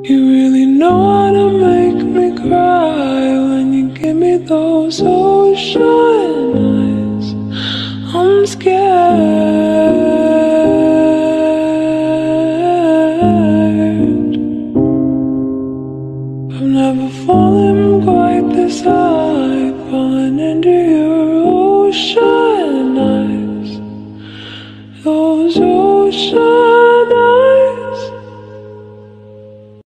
You really know how to make me cry when you give me those ocean eyes. I'm scared.